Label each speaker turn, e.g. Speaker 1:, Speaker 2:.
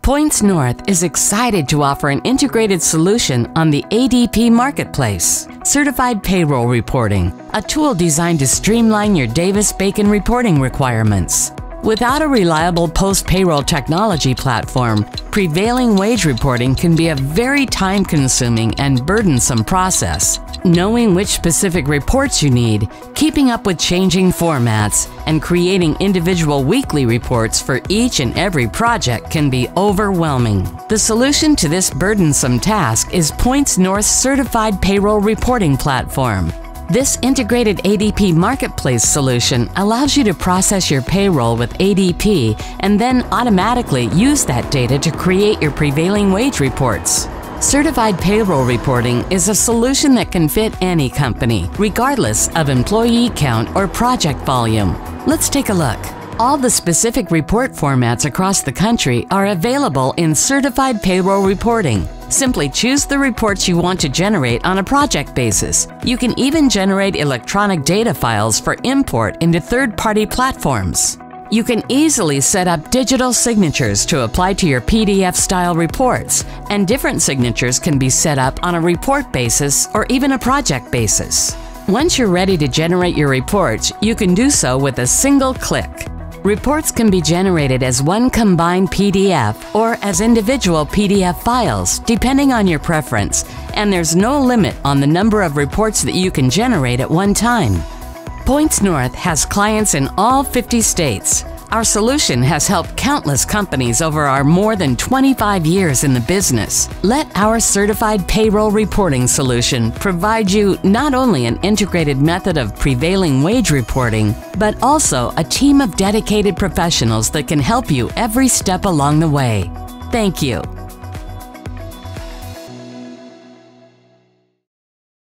Speaker 1: Points North is excited to offer an integrated solution on the ADP Marketplace. Certified Payroll Reporting, a tool designed to streamline your Davis-Bacon reporting requirements. Without a reliable post-payroll technology platform, prevailing wage reporting can be a very time-consuming and burdensome process. Knowing which specific reports you need, keeping up with changing formats, and creating individual weekly reports for each and every project can be overwhelming. The solution to this burdensome task is Points North's Certified Payroll Reporting Platform. This integrated ADP Marketplace solution allows you to process your payroll with ADP and then automatically use that data to create your prevailing wage reports. Certified Payroll Reporting is a solution that can fit any company, regardless of employee count or project volume. Let's take a look. All the specific report formats across the country are available in Certified Payroll Reporting. Simply choose the reports you want to generate on a project basis. You can even generate electronic data files for import into third-party platforms. You can easily set up digital signatures to apply to your PDF-style reports, and different signatures can be set up on a report basis or even a project basis. Once you're ready to generate your reports, you can do so with a single click. Reports can be generated as one combined PDF or as individual PDF files, depending on your preference, and there's no limit on the number of reports that you can generate at one time. Points North has clients in all 50 states. Our solution has helped countless companies over our more than 25 years in the business. Let our certified payroll reporting solution provide you not only an integrated method of prevailing wage reporting, but also a team of dedicated professionals that can help you every step along the way. Thank you.